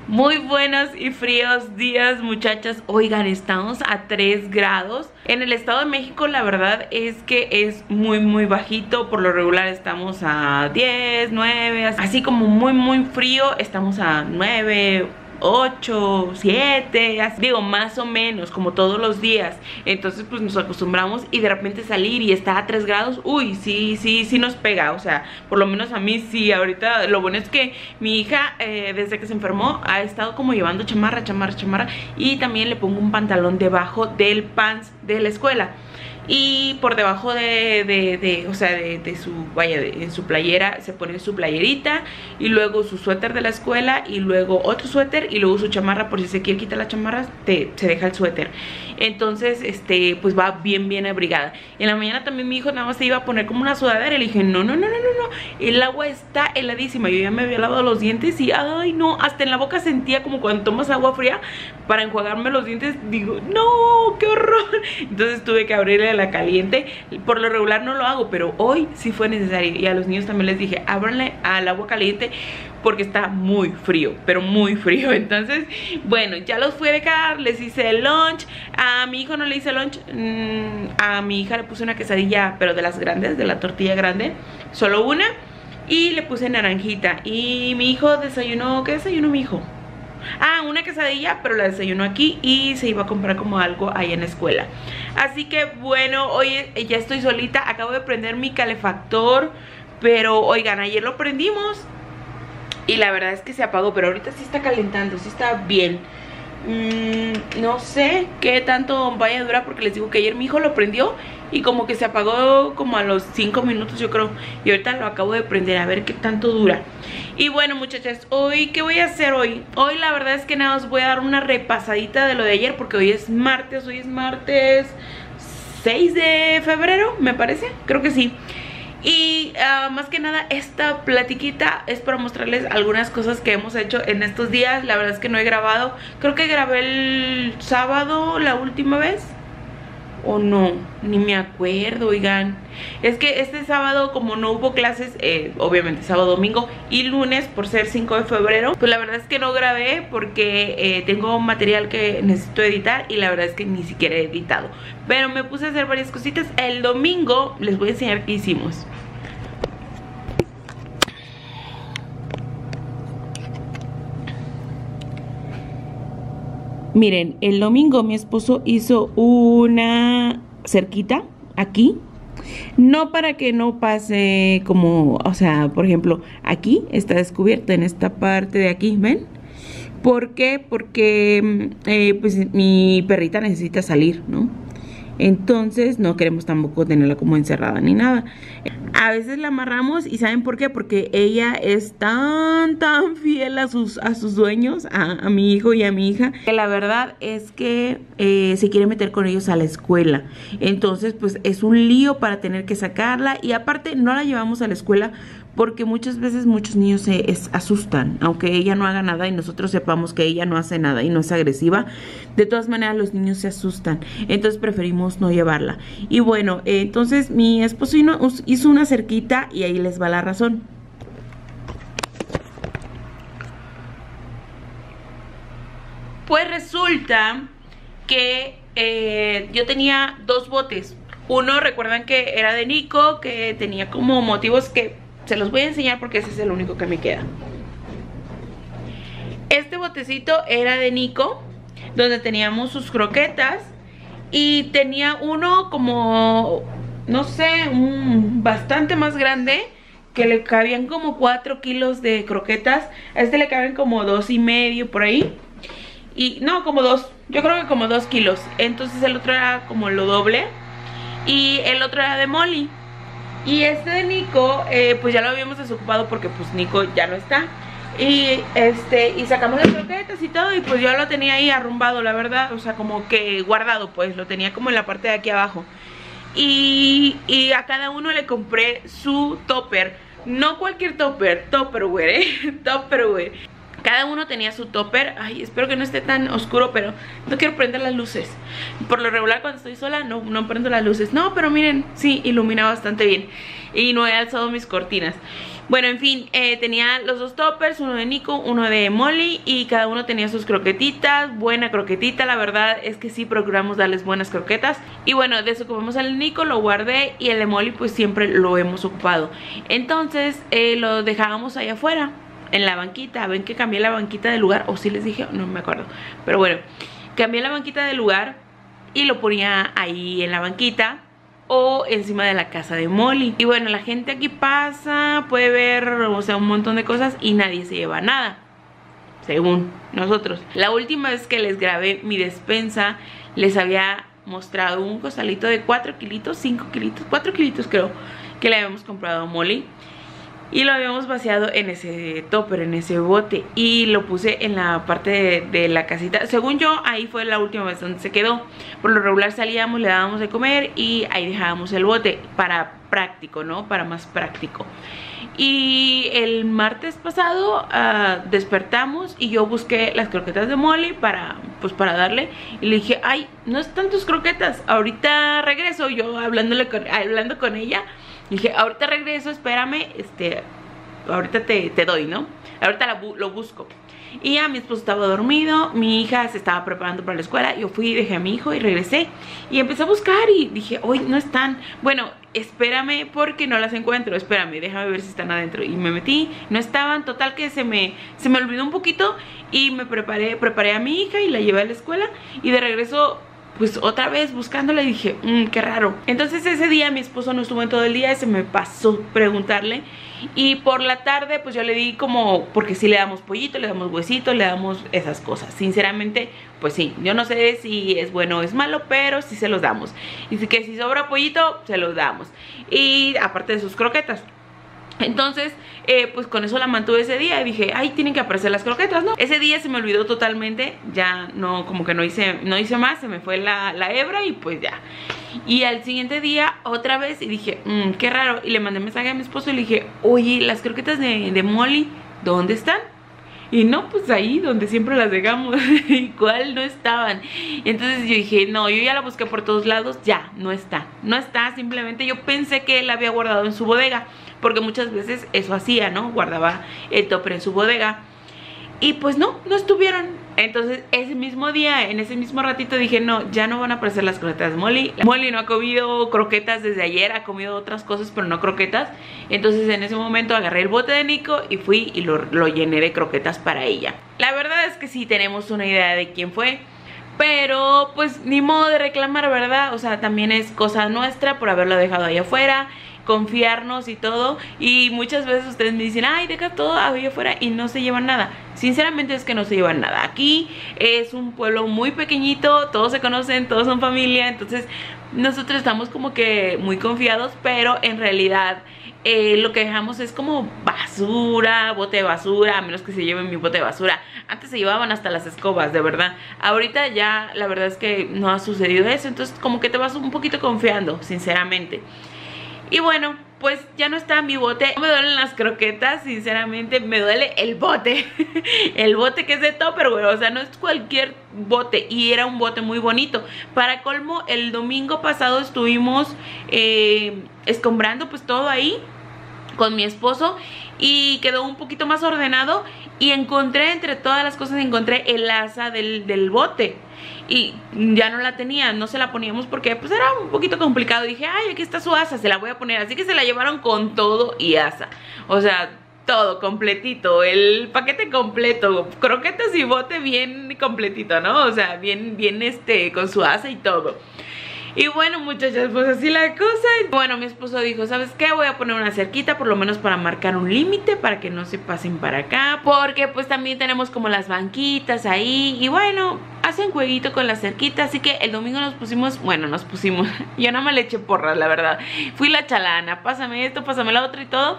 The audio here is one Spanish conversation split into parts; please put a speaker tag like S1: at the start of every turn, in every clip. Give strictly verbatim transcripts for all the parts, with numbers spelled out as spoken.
S1: Muy buenos y fríos días, muchachas. Oigan, estamos a tres grados. En el Estado de México la verdad es que es muy muy bajito. Por lo regular estamos a diez, nueve, así como muy muy frío estamos a nueve, ocho, siete, así, digo, más o menos, como todos los días. Entonces pues nos acostumbramos y de repente salir y está a tres grados, uy, sí, sí, sí nos pega. O sea, por lo menos a mí sí. Ahorita lo bueno es que mi hija eh, desde que se enfermó ha estado como llevando chamarra, chamarra, chamarra. Y también le pongo un pantalón debajo del pants de la escuela. Y por debajo de, de, de o sea, de, de su, vaya, de, en su playera se pone su playerita. Y luego su suéter de la escuela. Y luego otro suéter. Y luego su chamarra, por si se quiere quitar la chamarra, te, se deja el suéter. Entonces, este, pues va bien, bien abrigada. Y en la mañana también mi hijo nada más se iba a poner como una sudadera. Y le dije, no, no, no, no, no, no. El agua está heladísima. Yo ya me había lavado los dientes y, ay, no, hasta en la boca sentía como cuando tomas agua fría para enjuagarme los dientes. Digo, no, qué horror. Entonces tuve que abrirle la caliente. Por lo regular no lo hago, pero hoy sí fue necesario. Y a los niños también les dije, ábranle al agua caliente porque está muy frío, pero muy frío. Entonces, bueno, ya los fui a dejar, les hice el lunch. A mi hijo no le hice lunch, mm, a mi hija le puse una quesadilla, pero de las grandes, de la tortilla grande, solo una. Y le puse naranjita. Y mi hijo desayunó, ¿qué desayunó mi hijo? Ah, una quesadilla, pero la desayunó aquí y se iba a comprar como algo ahí en la escuela. Así que bueno, hoy ya estoy solita. Acabo de prender mi calefactor, pero oigan, ayer lo prendimos y la verdad es que se apagó, pero ahorita sí está calentando, sí está bien. Mm, no sé qué tanto vaya a durar, porque les digo que ayer mi hijo lo prendió y como que se apagó como a los cinco minutos, yo creo. Y ahorita lo acabo de prender, a ver qué tanto dura. Y bueno, muchachas, hoy, ¿qué voy a hacer hoy? Hoy la verdad es que nada, os voy a dar una repasadita de lo de ayer, porque hoy es martes, hoy es martes seis de febrero, me parece, creo que sí. Y uh, más que nada esta platiquita es para mostrarles algunas cosas que hemos hecho en estos días. La verdad es que no he grabado, creo que grabé el sábado la última vez, o no, ni me acuerdo, oigan. Es que este sábado, como no hubo clases, eh, obviamente sábado, domingo y lunes, por ser cinco de febrero, pues la verdad es que no grabé porque eh, tengo material que necesito editar y la verdad es que ni siquiera he editado. Pero me puse a hacer varias cositas. El domingo les voy a enseñar qué hicimos. Miren, el domingo mi esposo hizo una cerquita aquí. No para que no pase como, o sea, por ejemplo, aquí está descubierta en esta parte de aquí, ¿ven? ¿Por qué? Porque eh, pues mi perrita necesita salir, ¿no? Entonces no queremos tampoco tenerla como encerrada ni nada. A veces la amarramos y ¿saben por qué? Porque ella es tan tan fiel a sus, a sus dueños, a, a mi hijo y a mi hija, que la verdad es que eh, se quiere meter con ellos a la escuela. Entonces pues es un lío para tener que sacarla. Y aparte no la llevamos a la escuela porque muchas veces muchos niños se es, asustan, aunque ella no haga nada y nosotros sepamos que ella no hace nada y no es agresiva. De todas maneras los niños se asustan, entonces preferimos no llevarla. Y bueno, eh, entonces mi esposo hizo una cerquita y ahí les va la razón. Pues resulta que eh, yo tenía dos botes. Uno, recuerdan que era de Nico, que tenía como motivos que se los voy a enseñar porque ese es el único que me queda. Este botecito era de Nico, donde teníamos sus croquetas. Y tenía uno como, no sé, un bastante más grande, que le cabían como cuatro kilos de croquetas. A este le caben como dos y medio por ahí. Y no, como dos, yo creo que como dos kilos. Entonces el otro era como lo doble. Y el otro era de Molly. Y este de Nico, eh, pues ya lo habíamos desocupado porque pues Nico ya no está. Y este, y sacamos las croquetas y todo. Y pues yo lo tenía ahí arrumbado, la verdad. O sea, como que guardado, pues lo tenía como en la parte de aquí abajo. Y, y a cada uno le compré su topper. No cualquier topper, Tupperware, eh Tupperware. Cada uno tenía su topper. Ay, espero que no esté tan oscuro, pero no quiero prender las luces. Por lo regular cuando estoy sola no, no prendo las luces. No, pero miren, sí, ilumina bastante bien. Y no he alzado mis cortinas. Bueno, en fin, eh, tenía los dos toppers, uno de Nico, uno de Molly, y cada uno tenía sus croquetitas. Buena croquetita, la verdad es que sí procuramos darles buenas croquetas. Y bueno, desocupamos al Nico, lo guardé, y el de Molly pues siempre lo hemos ocupado. Entonces eh, lo dejábamos allá afuera, en la banquita. Ven que cambié la banquita de lugar, o sí les dije, no me acuerdo. Pero bueno, cambié la banquita de lugar y lo ponía ahí en la banquita o encima de la casa de Molly. Y bueno, la gente aquí pasa, puede ver, o sea, un montón de cosas y nadie se lleva nada, según nosotros. La última vez que les grabé mi despensa, les había mostrado un costalito de cuatro kilitos, cinco kilitos, cuatro kilitos creo, que le habíamos comprado a Molly. Y lo habíamos vaciado en ese topper, en ese bote. Y lo puse en la parte de, de la casita. Según yo, ahí fue la última vez donde se quedó. Por lo regular salíamos, le dábamos de comer y ahí dejábamos el bote. Para práctico, ¿no? Para más práctico. Y el martes pasado uh, despertamos y yo busqué las croquetas de Molly para, pues para darle. Y le dije, ay, no están tus croquetas. Ahorita regreso, yo hablándole con, hablando con ella. Dije, ahorita regreso, espérame, este, ahorita te, te doy, ¿no? Ahorita la, lo busco. Y ya mi esposo estaba dormido, mi hija se estaba preparando para la escuela. Yo fui y dejé a mi hijo y regresé. Y empecé a buscar y dije, hoy no están. Bueno, espérame porque no las encuentro, espérame, déjame ver si están adentro. Y me metí, no estaban, total que se me, se me olvidó un poquito. Y me preparé, preparé a mi hija y la llevé a la escuela. Y de regreso, pues otra vez buscándola, dije, mmm, qué raro. Entonces ese día mi esposo no estuvo en todo el día y se me pasó preguntarle. Y por la tarde pues yo le di como, porque sí le damos pollito, le damos huesito, le damos esas cosas. Sinceramente, pues sí, yo no sé si es bueno o es malo, pero sí se los damos. Y que si sobra pollito, se los damos. Y aparte de sus croquetas. Entonces, eh, pues con eso la mantuve ese día y dije, ay, tienen que aparecer las croquetas, ¿no? Ese día se me olvidó totalmente, ya no, como que no hice, no hice más, se me fue la, la hebra y pues ya. Y al siguiente día otra vez y dije, mmm, qué raro. Y le mandé mensaje a mi esposo y le dije, oye, las croquetas de, de Molly, ¿dónde están? Y no, pues ahí donde siempre las dejamos. Igual no estaban. Entonces yo dije, no, yo ya la busqué por todos lados, ya, no está. No está, simplemente yo pensé que él la había guardado en su bodega, porque muchas veces eso hacía, ¿no? Guardaba el topper en su bodega. Y pues no, no estuvieron. Entonces ese mismo día, en ese mismo ratito dije, no, ya no van a aparecer las croquetas de Molly. Molly no ha comido croquetas desde ayer, ha comido otras cosas, pero no croquetas. Entonces en ese momento agarré el bote de Nico y fui y lo, lo llené de croquetas para ella. La verdad es que sí tenemos una idea de quién fue, pero pues ni modo de reclamar, ¿verdad? O sea, también es cosa nuestra por haberlo dejado ahí afuera, confiarnos y todo. Y muchas veces ustedes me dicen, ay, deja todo ahí afuera y no se llevan nada. Sinceramente es que no se llevan nada. Aquí es un pueblo muy pequeñito, todos se conocen, todos son familia. Entonces nosotros estamos como que muy confiados, pero en realidad eh, lo que dejamos es como basura, bote de basura, a menos que se lleven mi bote de basura. Antes se llevaban hasta las escobas, de verdad. Ahorita ya la verdad es que no ha sucedido eso. Entonces como que te vas un poquito confiando, sinceramente. Y bueno, pues ya no está mi bote. No me duelen las croquetas, sinceramente me duele el bote. El bote que es de topper, güey. O sea, no es cualquier bote. Y era un bote muy bonito. Para colmo, el domingo pasado estuvimos eh, escombrando pues todo ahí con mi esposo y quedó un poquito más ordenado. Y encontré, entre todas las cosas, encontré el asa del, del bote. Y ya no la tenía, no se la poníamos porque pues era un poquito complicado. Y dije, ay, aquí está su asa, se la voy a poner. Así que se la llevaron con todo y asa. O sea, todo completito, el paquete completo, croquetas y bote bien completito, ¿no? O sea, bien, bien este, con su asa y todo. Y bueno, muchachas, pues así la cosa. Bueno, mi esposo dijo, ¿sabes qué? Voy a poner una cerquita, por lo menos para marcar un límite, para que no se pasen para acá, porque pues también tenemos como las banquitas ahí. Y bueno, hacen jueguito con la cerquita. Así que el domingo nos pusimos, bueno, nos pusimos, yo no me le eché porras, la verdad. Fui la chalana, pásame esto, pásame la otra y todo.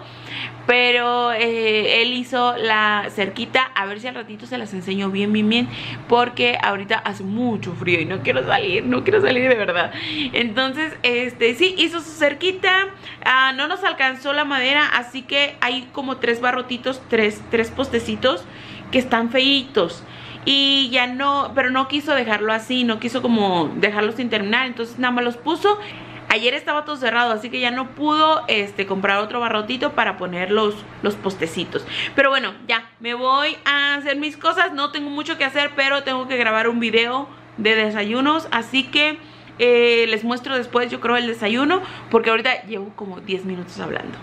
S1: Pero eh, él hizo la cerquita, a ver si al ratito se las enseño bien, bien, bien, porque ahorita hace mucho frío y no quiero salir, no quiero salir de verdad. Entonces, este, sí, hizo su cerquita, uh, no nos alcanzó la madera, así que hay como tres barrotitos, tres, tres postecitos que están feitos. Y ya no, pero no quiso dejarlo así, no quiso como dejarlo sin terminar, entonces nada más los puso. Ayer estaba todo cerrado, así que ya no pudo este, comprar otro barrotito para poner los, los postecitos. Pero bueno, ya, me voy a hacer mis cosas. No tengo mucho que hacer, pero tengo que grabar un video de desayunos. Así que eh, les muestro después, yo creo, el desayuno, porque ahorita llevo como diez minutos hablando.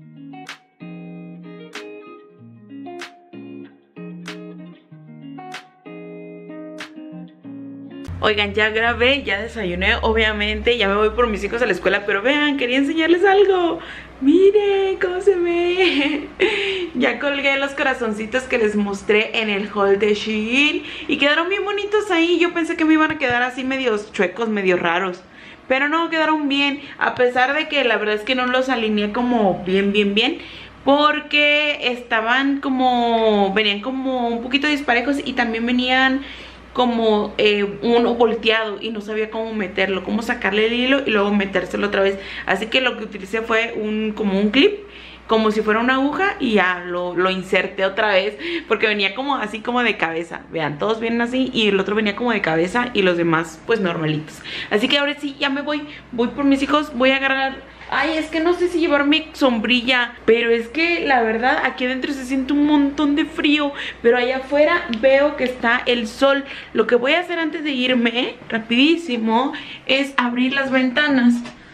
S1: Oigan, ya grabé, ya desayuné, obviamente, ya me voy por mis hijos a la escuela, pero vean, quería enseñarles algo. Miren cómo se ve. Ya colgué los corazoncitos que les mostré en el haul de Shein y quedaron bien bonitos ahí. Yo pensé que me iban a quedar así medios chuecos, medio raros, pero no, quedaron bien, a pesar de que la verdad es que no los alineé como bien, bien, bien, porque estaban como, venían como un poquito disparejos y también venían como eh, uno volteado y no sabía cómo meterlo, cómo sacarle el hilo y luego metérselo otra vez. Así que lo que utilicé fue un como un clip, como si fuera una aguja, y ya lo, lo inserté otra vez, porque venía como así como de cabeza. Vean, todos vienen así y el otro venía como de cabeza y los demás pues normalitos. Así que ahora sí, ya me voy, voy por mis hijos, voy a agarrar... Ay, es que no sé si llevar mi sombrilla, pero es que la verdad aquí adentro se siente un montón de frío, pero allá afuera veo que está el sol. Lo que voy a hacer antes de irme, rapidísimo, es abrir las ventanas.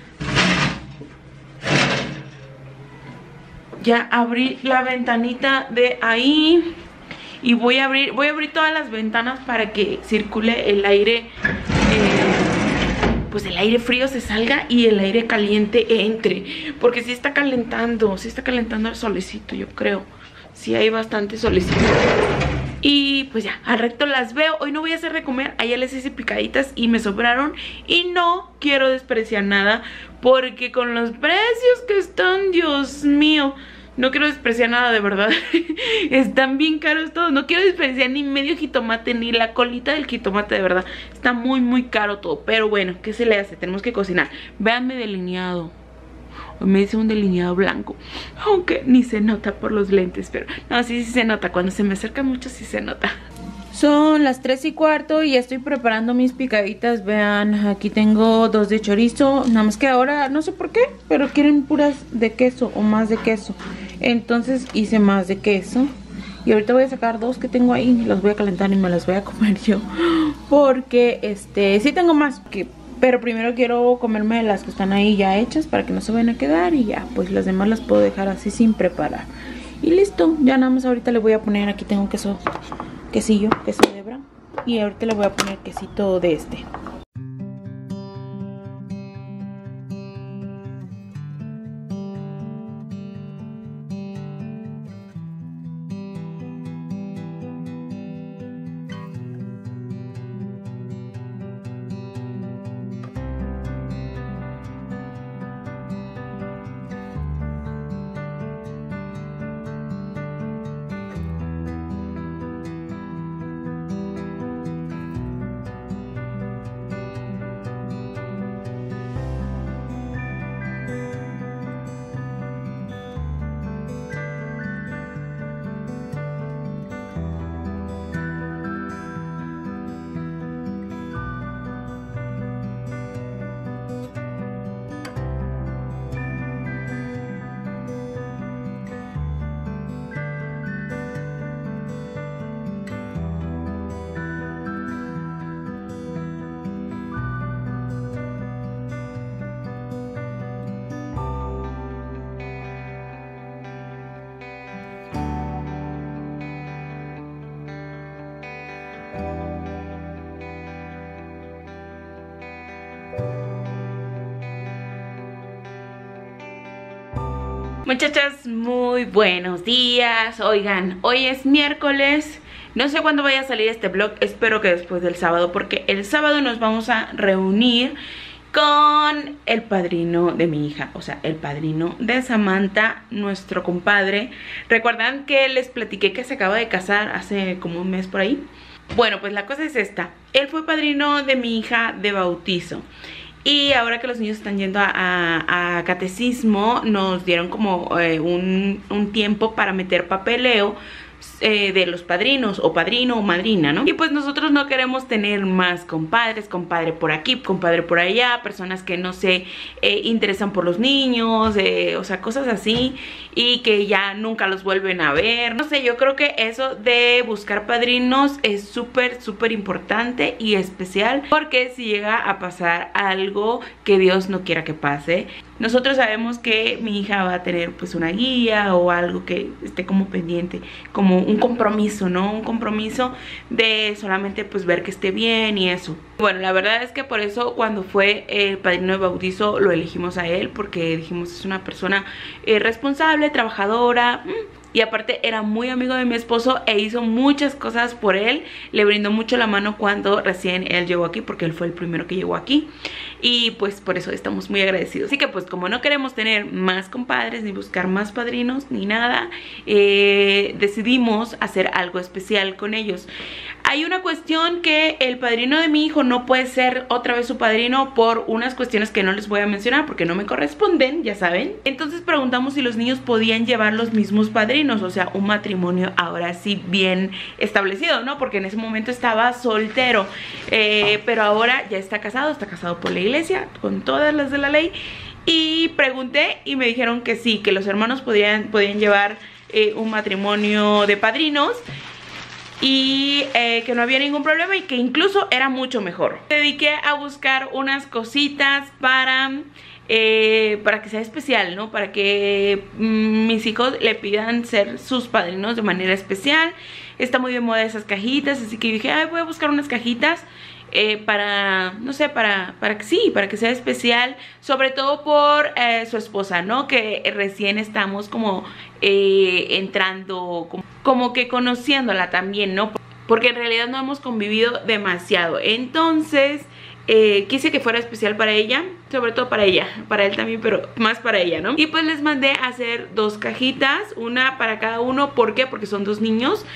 S1: Ya abrí la ventanita de ahí y voy a abrir, voy a abrir todas las ventanas para que circule el aire, eh, pues el aire frío se salga y el aire caliente entre, porque sí está calentando, sí está calentando el solecito, yo creo. Sí hay bastante solecito. Y pues ya, al recto las veo. Hoy no voy a hacer de comer, ayer les hice picaditas y me sobraron. Y no quiero despreciar nada, porque con los precios que están, Dios mío, no quiero despreciar nada, de verdad. Están bien caros todos. No quiero despreciar ni medio jitomate, ni la colita del jitomate, de verdad. Está muy, muy caro todo. Pero bueno, ¿qué se le hace? Tenemos que cocinar. Véanme delineado. Hoy me hice un delineado blanco, aunque ni se nota por los lentes. Pero no, sí, sí se nota. Cuando se me acerca mucho, sí se nota. Son las tres y cuarto y estoy preparando mis picaditas. Vean, aquí tengo dos de chorizo. Nada más que ahora, no sé por qué, pero quieren puras de queso o más de queso. Entonces hice más de queso. Y ahorita voy a sacar dos que tengo ahí. Las voy a calentar y me las voy a comer yo, porque este sí tengo más que... Pero primero quiero comerme las que están ahí ya hechas para que no se vayan a quedar. Y ya, pues las demás las puedo dejar así sin preparar. Y listo, ya nada más ahorita le voy a poner, aquí tengo queso, quesillo, queso de hebra. Y ahorita le voy a poner quesito de este. Muchachas, muy buenos días. Oigan, hoy es miércoles. No sé cuándo vaya a salir este vlog. Espero que después del sábado, porque el sábado nos vamos a reunir con el padrino de mi hija, o sea, el padrino de Samantha, nuestro compadre. ¿Recuerdan que les platiqué que se acaba de casar hace como un mes por ahí? Bueno, pues la cosa es esta. Él fue padrino de mi hija de bautizo. Y ahora que los niños están yendo a, a, a catecismo, nos dieron como eh, un, un tiempo para meter papeleo eh, de los padrinos, o padrino o madrina, ¿no? Y pues nosotros no queremos tener más compadres, compadre por aquí, compadre por allá, personas que no se eh, interesan por los niños, eh, o sea, cosas así, y que ya nunca los vuelven a ver. No sé, yo creo que eso de buscar padrinos es súper, súper importante y especial, porque si llega a pasar algo que Dios no quiera que pase, nosotros sabemos que mi hija va a tener pues una guía o algo que esté como pendiente, como un compromiso, ¿no? Un compromiso de solamente pues ver que esté bien y eso. Bueno, la verdad es que por eso cuando fue el padrino de bautizo lo elegimos a él, porque dijimos es una persona eh, responsable, trabajadora, y aparte era muy amigo de mi esposo e hizo muchas cosas por él. Le brindó mucho la mano cuando recién él llegó aquí, porque él fue el primero que llegó aquí. Y pues por eso estamos muy agradecidos. Así que pues como no queremos tener más compadres, ni buscar más padrinos, ni nada, eh, decidimos hacer algo especial con ellos. Hay una cuestión que el padrino de mi hijo no puede ser otra vez su padrino por unas cuestiones que no les voy a mencionar porque no me corresponden, ya saben. Entonces preguntamos si los niños podían llevar los mismos padrinos, o sea, un matrimonio ahora sí bien establecido, ¿no? Porque en ese momento estaba soltero, eh, pero ahora ya está casado, está casado por la iglesia, con todas las de la ley. Y pregunté y me dijeron que sí, que los hermanos podían, podían llevar eh, un matrimonio de padrinos. Y eh, que no había ningún problema y que incluso era mucho mejor. Me dediqué a buscar unas cositas para, eh, para que sea especial, ¿no? Para que mm, mis hijos le pidan ser sus padrinos de manera especial. Está muy de moda esas cajitas, así que dije, ay, voy a buscar unas cajitas. Eh, para, no sé, para, para que sí, para que sea especial, sobre todo por eh, su esposa, ¿no? Que recién estamos como eh, entrando, como, como que conociéndola también, ¿no? Porque en realidad no hemos convivido demasiado. Entonces eh, quise que fuera especial para ella, sobre todo para ella, para él también, pero más para ella, ¿no? Y pues les mandé a hacer dos cajitas, una para cada uno. ¿Por qué? Porque son dos niños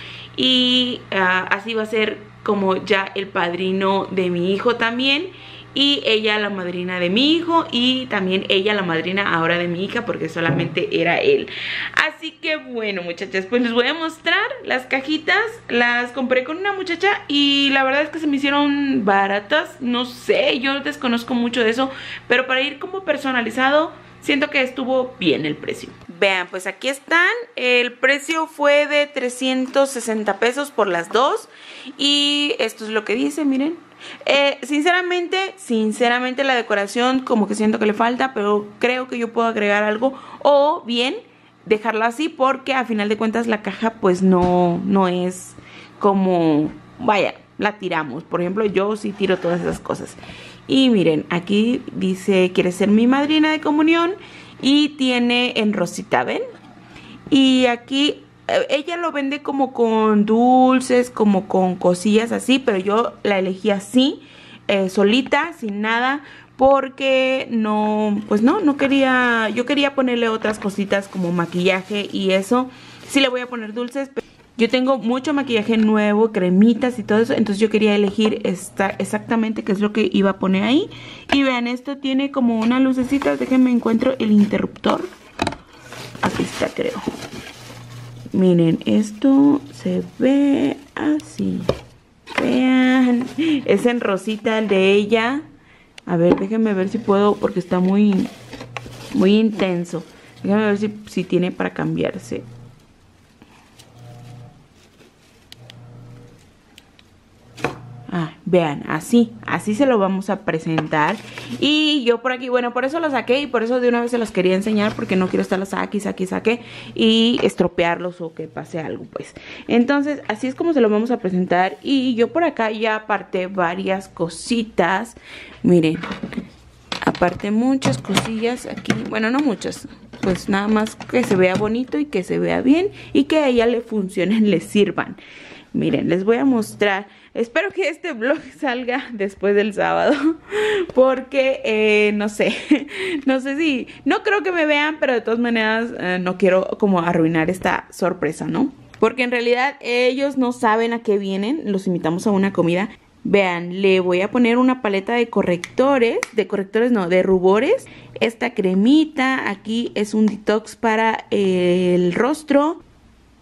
S1: y uh, así va a ser como ya el padrino de mi hijo también, y ella la madrina de mi hijo, y también ella la madrina ahora de mi hija, porque solamente era él. Así que bueno, muchachas, pues les voy a mostrar las cajitas. Las compré con una muchacha y la verdad es que se me hicieron baratas. No sé, yo desconozco mucho de eso, pero para ir como personalizado siento que estuvo bien el precio. Vean, pues aquí están. El precio fue de trescientos sesenta pesos por las dos. Y esto es lo que dice, miren. Eh, sinceramente, sinceramente la decoración como que siento que le falta, pero creo que yo puedo agregar algo. O bien dejarla así, porque a final de cuentas la caja pues no, no es como, vaya, la tiramos. Por ejemplo, yo sí tiro todas esas cosas. Y miren, aquí dice, ¿quieres ser mi madrina de comunión? Y tiene en rosita, ¿ven? Y aquí ella lo vende como con dulces, como con cosillas así, pero yo la elegí así, eh, solita, sin nada, porque no, pues no, no quería, yo quería ponerle otras cositas como maquillaje y eso. Sí le voy a poner dulces, pero yo tengo mucho maquillaje nuevo, cremitas y todo eso, entonces yo quería elegir esta, exactamente qué es lo que iba a poner ahí. Y vean, esto tiene como una lucecita, déjenme encuentro el interruptor. Aquí está, creo. Miren, esto se ve así. Vean, es en rosita el de ella. A ver, déjenme ver si puedo, porque está muy, muy intenso. Déjenme ver si, si tiene para cambiarse. Ah, vean, así, así se lo vamos a presentar. Y yo por aquí, bueno, por eso lo saqué y por eso de una vez se los quería enseñar, porque no quiero estarlos aquí, saque, saque y estropearlos o que pase algo, pues. Entonces, así es como se lo vamos a presentar. Y yo por acá ya aparté varias cositas. Miren, aparté muchas cosillas aquí, bueno, no muchas, pues nada más que se vea bonito y que se vea bien y que a ella le funcionen, le sirvan. Miren, les voy a mostrar. Espero que este vlog salga después del sábado, porque eh, no sé, no sé si, no creo que me vean, pero de todas maneras eh, no quiero como arruinar esta sorpresa, ¿no? Porque en realidad ellos no saben a qué vienen, los invitamos a una comida. Vean, le voy a poner una paleta de correctores, de correctores no, de rubores. Esta cremita, aquí es un detox para el rostro.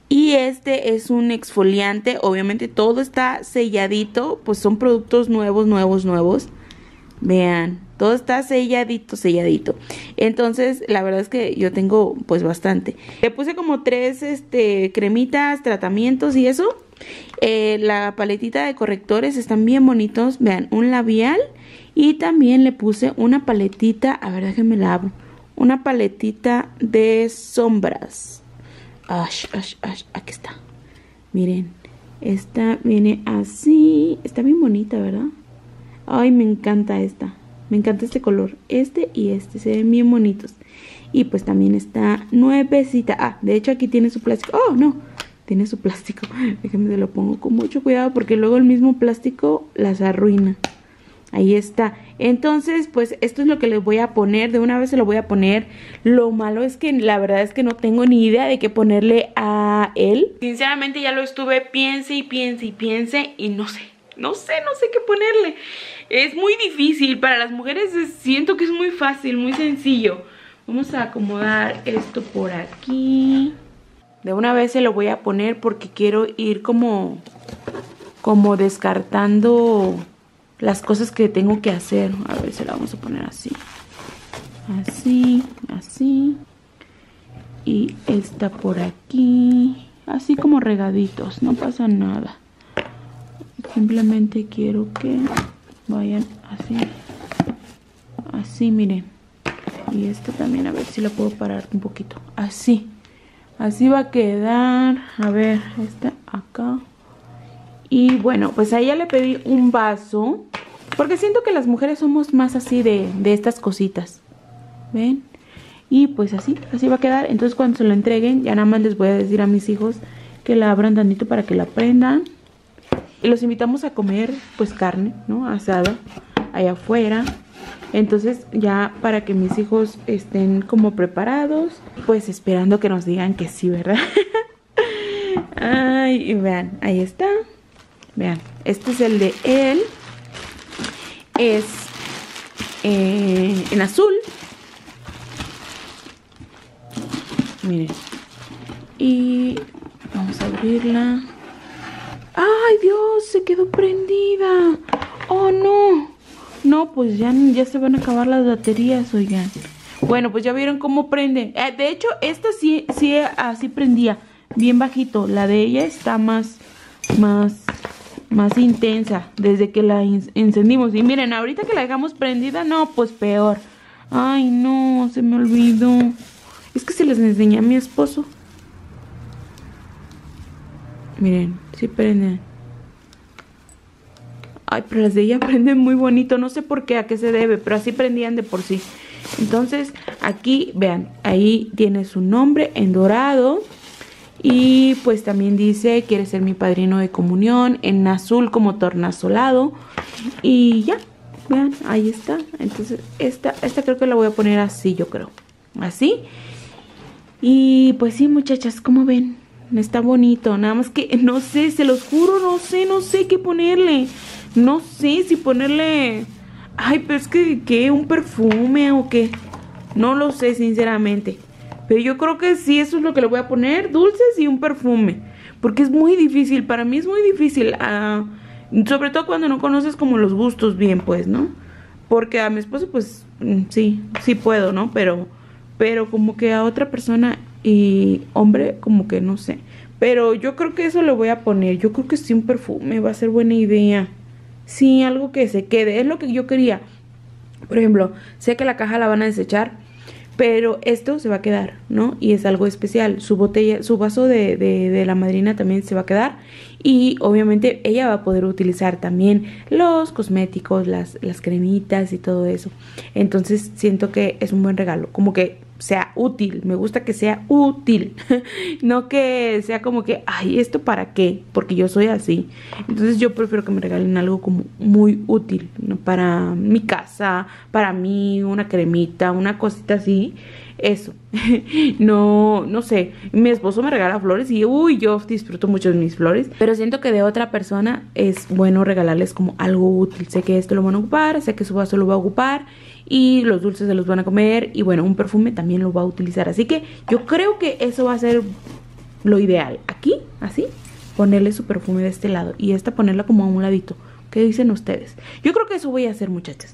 S1: Y este es un exfoliante, obviamente todo está selladito, pues son productos nuevos, nuevos, nuevos. Vean, todo está selladito, selladito. Entonces, la verdad es que yo tengo pues bastante. Le puse como tres este, cremitas, tratamientos y eso. Eh, la paletita de correctores están bien bonitos. Vean, un labial. Y también le puse una paletita, a ver, déjenme la abro. Una paletita de sombras. Ash, ash, ash, aquí está. Miren, esta viene así. Está bien bonita, ¿verdad? Ay, me encanta esta. Me encanta este color. Este y este se ven bien bonitos. Y pues también está nuevecita. Ah, de hecho aquí tiene su plástico. Oh, no. Tiene su plástico. Déjenme se lo pongo con mucho cuidado porque luego el mismo plástico las arruina. Ahí está. Entonces, pues esto es lo que les voy a poner. De una vez se lo voy a poner. Lo malo es que la verdad es que no tengo ni idea de qué ponerle a él. Sinceramente ya lo estuve piense y piense y piense y no sé. No sé, no sé qué ponerle. Es muy difícil. Para las mujeres es, siento que es muy fácil, muy sencillo. Vamos a acomodar esto por aquí. De una vez se lo voy a poner porque quiero ir como, como descartando las cosas que tengo que hacer. A ver, se la vamos a poner así. Así, así. Y esta por aquí. Así como regaditos, no pasa nada. Simplemente quiero que vayan así. Así, miren. Y esta también, a ver si la puedo parar un poquito. Así. Así va a quedar. A ver, esta acá. Y bueno, pues a ella le pedí un vaso. Porque siento que las mujeres somos más así de, de estas cositas. ¿Ven? Y pues así, así va a quedar. Entonces cuando se lo entreguen, ya nada más les voy a decir a mis hijos que la abran tantito para que la prendan. Y los invitamos a comer pues carne, ¿no? Asada, allá afuera. Entonces ya para que mis hijos estén como preparados, pues esperando que nos digan que sí, ¿verdad? Ay, y vean, ahí está. Vean, este es el de él. Es eh, en azul. Miren. Y vamos a abrirla. ¡Ay, Dios! Se quedó prendida. ¡Oh, no! No, pues ya, ya se van a acabar las baterías, oigan. Bueno, pues ya vieron cómo prende. Eh, de hecho, esta sí, sí así prendía. Bien bajito. La de ella está más, más, más intensa desde que la encendimos. Y miren, ahorita que la dejamos prendida, no, pues peor. Ay, no, se me olvidó. Es que se les enseñé a mi esposo. Miren, sí prenden. Ay, pero las de ella prenden muy bonito. No sé por qué, a qué se debe, pero así prendían de por sí. Entonces, aquí, vean, ahí tiene su nombre en dorado. Y pues también dice, quiere ser mi padrino de comunión. En azul como tornasolado. Y ya, vean, ahí está. Entonces, esta, esta creo que la voy a poner así, yo creo. Así. Y pues sí, muchachas, ¿cómo ven? Está bonito, nada más que no sé, se los juro, no sé, no sé qué ponerle. No sé si ponerle... Ay, pero es que, ¿qué? ¿Un perfume o qué? No lo sé, sinceramente. Pero yo creo que sí, eso es lo que le voy a poner. Dulces y un perfume. Porque es muy difícil, para mí es muy difícil. Uh, sobre todo cuando no conoces como los gustos bien, pues, ¿no? Porque a mi esposo, pues, sí, sí puedo, ¿no? Pero, pero como que a otra persona... Y hombre, como que no sé. Pero yo creo que eso le voy a poner. Yo creo que sí, un perfume va a ser buena idea. Sí, algo que se quede. Es lo que yo quería. Por ejemplo, sé que la caja la van a desechar, pero esto se va a quedar, ¿no? Y es algo especial. Su botella, su vaso de, de, de la madrina también se va a quedar. Y obviamente ella va a poder utilizar también los cosméticos, las, las cremitas y todo eso. Entonces siento que es un buen regalo. Como que sea útil, me gusta que sea útil, no que sea como que, ay, ¿esto para qué? Porque yo soy así. Entonces yo prefiero que me regalen algo como muy útil, ¿no? Para mi casa, para mí, una cremita, una cosita así, eso. No, no sé, mi esposo me regala flores y uy, yo disfruto mucho de mis flores, pero siento que de otra persona es bueno regalarles como algo útil. Sé que esto lo van a ocupar, sé que su vaso lo va a ocupar y los dulces se los van a comer y bueno, un perfume también lo va a utilizar. Así que yo creo que eso va a ser
S2: lo ideal. Aquí, así, ponerle su perfume de este lado y esta ponerla como a un ladito. ¿Qué dicen ustedes? Yo creo que eso voy a hacer, muchachas.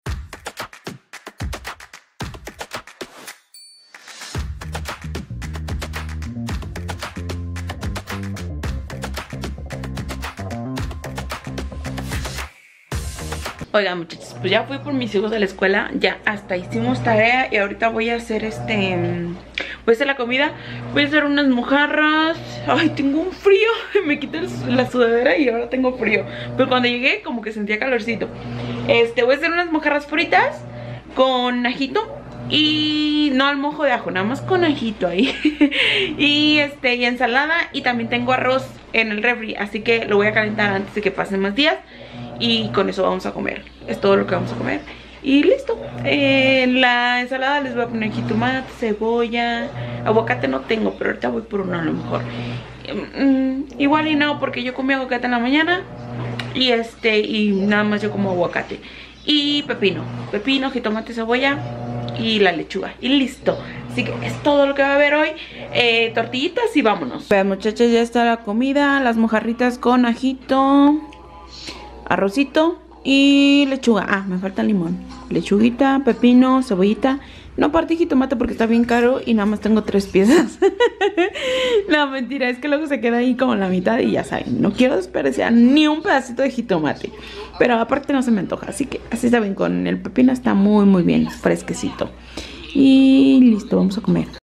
S1: Oigan, muchachos, pues ya fui por mis hijos de la escuela. Ya hasta hicimos tarea. Y ahorita voy a hacer este... Voy a hacer la comida. Voy a hacer unas mojarras. Ay, tengo un frío. Me quité la sudadera y ahora tengo frío. Pero cuando llegué como que sentía calorcito. Este, voy a hacer unas mojarras fritas con ajito. Y no al mojo de ajo, nada más con ajito ahí. Y este, y ensalada. Y también tengo arroz en el refri, así que lo voy a calentar antes de que pasen más días. Y con eso vamos a comer. Es todo lo que vamos a comer. Y listo. En eh, la ensalada les voy a poner jitomate, cebolla. Aguacate no tengo, pero ahorita voy por uno a lo mejor. Mm, igual y no, porque yo comí aguacate en la mañana. Y este, y nada más yo como aguacate. Y pepino. Pepino, jitomate, cebolla y la lechuga. Y listo. Así que es todo lo que va a haber hoy. eh, Tortillitas y vámonos. Vean, muchachas, ya está la comida. Las mojarritas con ajito, arrocito y lechuga. Ah, me falta limón. Lechuguita, pepino, cebollita. No partí jitomate porque está bien caro y nada más tengo tres piezas. No, mentira, es que luego se queda ahí como la mitad y ya saben, no quiero desperdiciar ni un pedacito de jitomate. Pero aparte no se me antoja, así que así está bien. Con el pepino está muy muy bien, fresquecito. Y listo, vamos a comer.